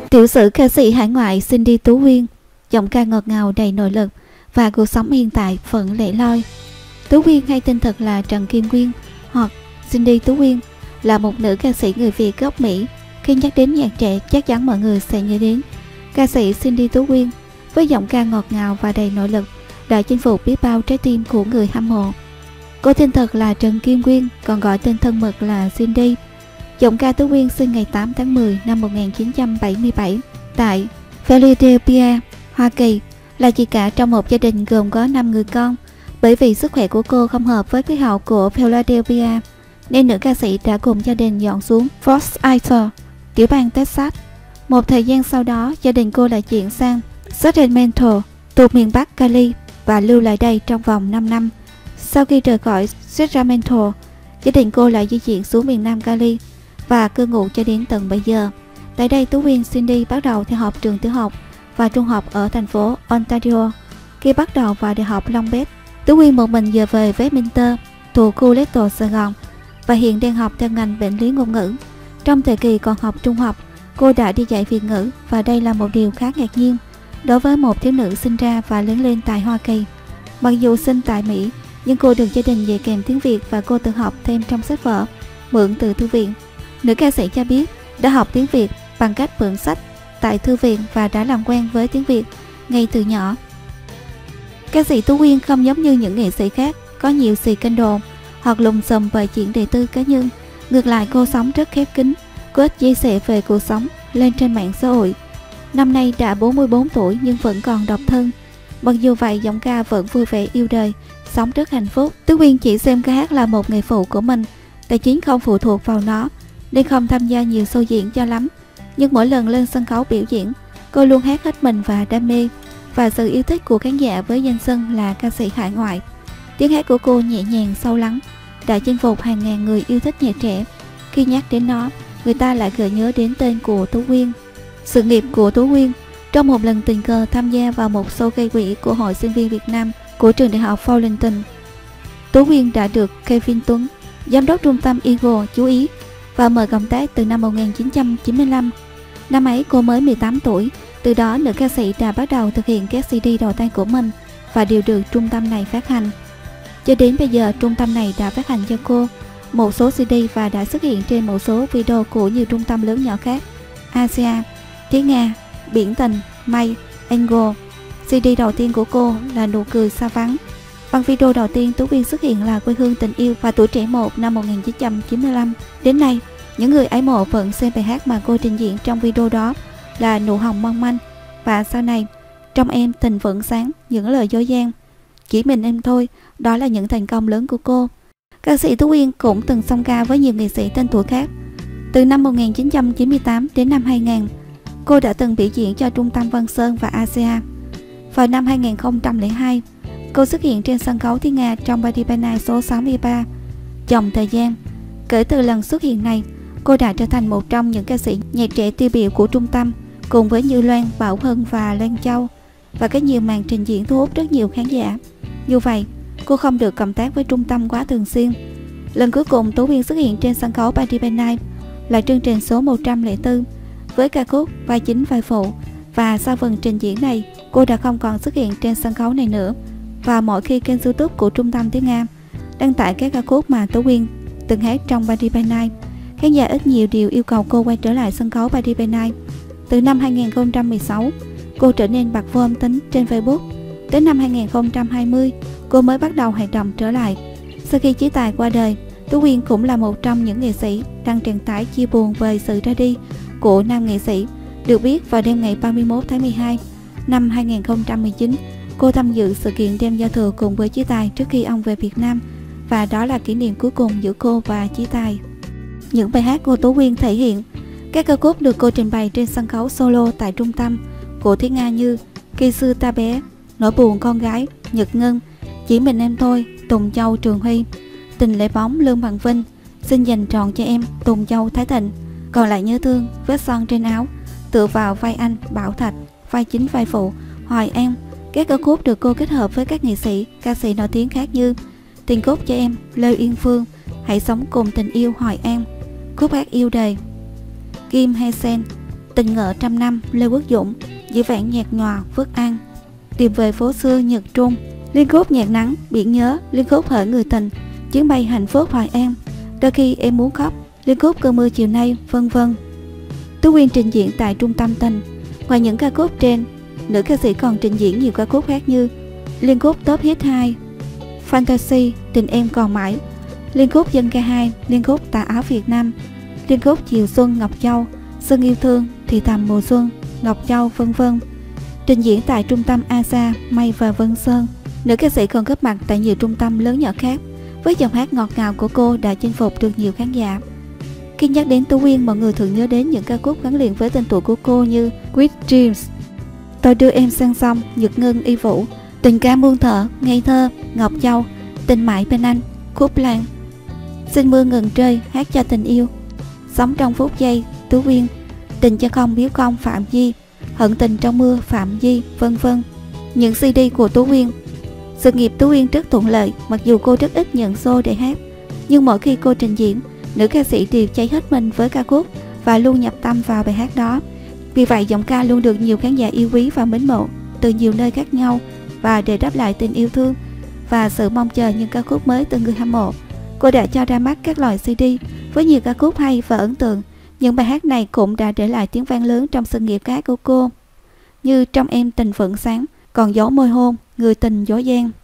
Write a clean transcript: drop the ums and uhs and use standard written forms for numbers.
Tiểu sử ca sĩ hải ngoại Cindy Tú Uyên, giọng ca ngọt ngào đầy nội lực và cuộc sống hiện tại vẫn lẻ loi. Tú Uyên hay tên thật là Trần Kim Uyên hoặc Cindy Tú Uyên là một nữ ca sĩ người Việt gốc Mỹ. Khi nhắc đến nhạc trẻ, chắc chắn mọi người sẽ nhớ đến ca sĩ Cindy Tú Uyên với giọng ca ngọt ngào và đầy nội lực đã chinh phục biết bao trái tim của người hâm mộ. Cô tên thật là Trần Kim Uyên, còn gọi tên thân mật là Cindy. Giọng ca Tú Uyên sinh ngày 8 tháng 10 năm 1977 tại Philadelphia, Hoa Kỳ, là chị cả trong một gia đình gồm có 5 người con. Bởi vì sức khỏe của cô không hợp với khí hậu của Philadelphia, nên nữ ca sĩ đã cùng gia đình dọn xuống Fort Worth, tiểu bang Texas. Một thời gian sau đó, gia đình cô lại chuyển sang Sacramento, thuộc miền Bắc Cali, và lưu lại đây trong vòng 5 năm. Sau khi rời khỏi Sacramento, gia đình cô lại di chuyển xuống miền Nam Cali và cư ngụ cho đến tận bây giờ. Tại đây, Tú Uyên Cindy bắt đầu theo học trường tiểu học và trung học ở thành phố Ontario. Khi bắt đầu vào đại học Long Beach, Tú Uyên một mình giờ về Westminster, thuộc khu Little Sài Gòn, và hiện đang học theo ngành bệnh lý ngôn ngữ. Trong thời kỳ còn học trung học, cô đã đi dạy Việt ngữ, và đây là một điều khá ngạc nhiên đối với một thiếu nữ sinh ra và lớn lên tại Hoa Kỳ. Mặc dù sinh tại Mỹ, nhưng cô được gia đình dạy kèm tiếng Việt và cô tự học thêm trong sách vở mượn từ thư viện. Nữ ca sĩ cho biết đã học tiếng Việt bằng cách mượn sách tại thư viện và đã làm quen với tiếng Việt ngay từ nhỏ. Ca sĩ Tú Uyên không giống như những nghệ sĩ khác có nhiều scandal hoặc lùm xùm về chuyện đời tư cá nhân. Ngược lại, cô sống rất khép kín. Cô ít chia sẻ về cuộc sống lên trên mạng xã hội. Năm nay đã 44 tuổi nhưng vẫn còn độc thân. Mặc dù vậy, giọng ca vẫn vui vẻ yêu đời, sống rất hạnh phúc. Tú Uyên chỉ xem ca hát là một nghề phụ của mình, tài chính không phụ thuộc vào nó, nên không tham gia nhiều show diễn cho lắm. Nhưng mỗi lần lên sân khấu biểu diễn, cô luôn hát hết mình và đam mê, và sự yêu thích của khán giả với danh xưng là ca sĩ hải ngoại. Tiếng hát của cô nhẹ nhàng sâu lắng đã chinh phục hàng ngàn người yêu thích nhạc trẻ. Khi nhắc đến nó, người ta lại gợi nhớ đến tên của Tú Uyên. Sự nghiệp của Tú Uyên: trong một lần tình cờ tham gia vào một show gây quỹ của Hội Sinh viên Việt Nam của trường đại học Fullerton, Tú Uyên đã được Kevin Tuấn, giám đốc trung tâm Eagle, chú ý và mời cộng tác từ năm 1995. Năm ấy cô mới 18 tuổi. Từ đó, nữ ca sĩ đã bắt đầu thực hiện các CD đầu tay của mình và đều được trung tâm này phát hành. Cho đến bây giờ, trung tâm này đã phát hành cho cô một số CD và đã xuất hiện trên một số video của nhiều trung tâm lớn nhỏ khác: Asia, Tiếng Nga, Biển Tình, May, Angle. CD đầu tiên của cô là Nụ Cười Xa Vắng. Bằng video đầu tiên, Tú Uyên xuất hiện là Quê Hương Tình Yêu và Tuổi Trẻ 1 năm 1995. Đến nay, những người ái mộ vẫn xem bài hát mà cô trình diễn trong video đó là Nụ Hồng Mong Manh, và sau này Trong Em Tình Vẫn Sáng, Những Lời Dối Gian, Chỉ Mình Em Thôi. Đó là những thành công lớn của cô. Ca sĩ Tú Uyên cũng từng song ca với nhiều nghệ sĩ tên tuổi khác. Từ năm 1998 đến năm 2000, cô đã từng biểu diễn cho Trung tâm Vân Sơn và Asia. Vào năm 2002, cô xuất hiện trên sân khấu tiếng Nga trong Party by Night số 63, Dòng Thời Gian. Kể từ lần xuất hiện này, cô đã trở thành một trong những ca sĩ nhạc trẻ tiêu biểu của trung tâm, cùng với Như Loan, Bảo Hân và Lan Châu, và có nhiều màn trình diễn thu hút rất nhiều khán giả. Dù vậy, cô không được cộng tác với trung tâm quá thường xuyên. Lần cuối cùng Tú Uyên xuất hiện trên sân khấu Party by Night là chương trình số 104 với ca khúc Vai Chính Vai Phụ, và sau phần trình diễn này, cô đã không còn xuất hiện trên sân khấu này nữa. Và mỗi khi kênh YouTube của Trung tâm Tiếng Nga đăng tải các ca khúc mà Tú Uyên từng hát trong Party by Night, khán giả ít nhiều đều yêu cầu cô quay trở lại sân khấu Party by Night. Từ năm 2016, cô trở nên bật vô âm tính trên Facebook. Đến năm 2020, cô mới bắt đầu hoạt động trở lại. Sau khi Chí Tài qua đời, Tú Uyên cũng là một trong những nghệ sĩ đăng truyền tải chia buồn về sự ra đi của nam nghệ sĩ. Được biết, vào đêm ngày 31 tháng 12 năm 2019, cô tham dự sự kiện đêm giao thừa cùng với Chí Tài trước khi ông về Việt Nam, và đó là kỷ niệm cuối cùng giữa cô và Chí Tài. Những bài hát của Tú Uyên thể hiện các ca khúc được cô trình bày trên sân khấu solo tại trung tâm của Tiếng Nga như Khi Xưa Ta Bé, Nỗi Buồn Con Gái, Nhật Ngân, Chỉ Mình Em Thôi, Tùng Châu Trường Huy, Tình Lệ Bóng Lương Bằng Vinh, Xin Dành Trọn Cho Em Tùng Châu Thái Thịnh, Còn Lại Nhớ Thương, Vết Son Trên Áo, Tựa Vào Vai Anh Bảo Thạch, Vai Chính Vai Phụ, Hoài An. Các ca khúc được cô kết hợp với các nghệ sĩ, ca sĩ nổi tiếng khác như Tiền Cốt Cho Em, Lê Uyên Phương, Hãy Sống Cùng Tình Yêu Hoài An, Khúc Hát Yêu Đời, Kim He Sen, Tình ngỡ trăm năm Lê Quốc Dũng, dĩ vãng nhạt nhòa vất ăn, tìm về phố xưa Nhật Trung, liên khúc nhạc nắng biển nhớ, liên khúc hỡi người tình, chuyến bay hạnh phúc Hoài An, đôi khi em muốn khóc, liên khúc cơn mưa chiều nay, vân vân. Tú Uyên trình diễn tại Trung tâm Tình. Ngoài những ca khúc trên, nữ ca sĩ còn trình diễn nhiều ca khúc khác như liên khúc Top Hit 2, Fantasy, Tình Em Còn Mãi, liên khúc Dân Ca 2, liên khúc Tà Áo Việt Nam, liên khúc Chiều Xuân Ngọc Châu, Xuân Yêu Thương, Thì Thầm Mùa Xuân, Ngọc Châu, vân vân. Trình diễn tại trung tâm ASA, May và Vân Sơn. Nữ ca sĩ còn góp mặt tại nhiều trung tâm lớn nhỏ khác. Với giọng hát ngọt ngào của cô đã chinh phục được nhiều khán giả. Khi nhắc đến Tú Uyên, mọi người thường nhớ đến những ca khúc gắn liền với tên tuổi của cô như Sweet Dreams, Tôi Đưa Em Sang Sông, Nhật Ngân Y Vũ, Tình Ca Muôn Thở, Ngây Thơ, Ngọc Châu, Tình Mãi Bên Anh, Khúc Lan, Xin Mưa Ngừng Rơi, Hát Cho Tình Yêu, Sống Trong Phút Giây, Tú Uyên, Tình Cho Không Biếu Không, Phạm Di, Hận Tình Trong Mưa, Phạm Di, vân vân. Những CD của Tú Uyên. Sự nghiệp Tú Uyên rất thuận lợi, mặc dù cô rất ít nhận show để hát, nhưng mỗi khi cô trình diễn, nữ ca sĩ đều cháy hết mình với ca khúc và luôn nhập tâm vào bài hát đó. Vì vậy giọng ca luôn được nhiều khán giả yêu quý và mến mộ từ nhiều nơi khác nhau, và để đáp lại tình yêu thương và sự mong chờ những ca khúc mới từ người hâm mộ, cô đã cho ra mắt các loại CD với nhiều ca khúc hay và ấn tượng. Những bài hát này cũng đã để lại tiếng vang lớn trong sự nghiệp ca hát của cô, như Trong Em Tình Vẫn Sáng, Còn Dấu Môi Hôn, Người Tình Dối Gian.